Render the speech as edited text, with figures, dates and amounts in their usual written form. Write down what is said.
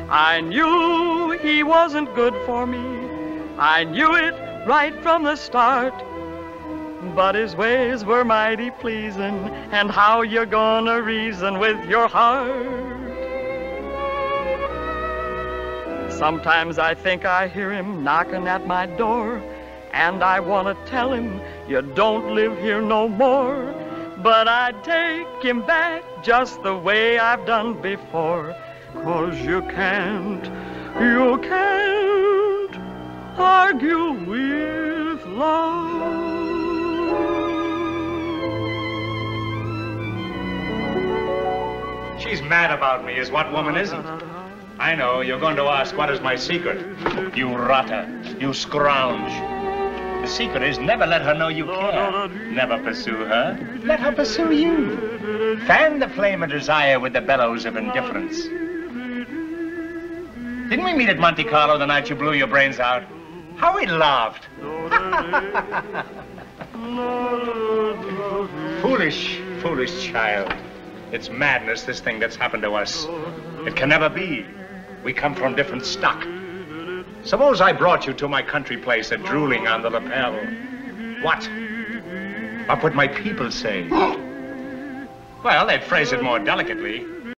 I knew he wasn't good for me. I knew it right from the start. But his ways were mighty pleasing, and how you gonna reason with your heart? Sometimes I think I hear him knocking at my door, and I wanna tell him, you don't live here no more. But I'd take him back just the way I've done before. 'Cause you can't argue with love. She's mad about me, is what woman isn't? I know, you're going to ask, what is my secret? You rotter, you scrounge. The secret is never let her know you care. Never pursue her. Let her pursue you. Fan the flame of desire with the bellows of indifference. Didn't we meet at Monte Carlo the night you blew your brains out? How we laughed. Foolish, foolish child. It's madness, this thing that's happened to us. It can never be. We come from different stock. Suppose I brought you to my country place at drooling on the lapel. What? What would my people say? Well, they'd phrase it more delicately.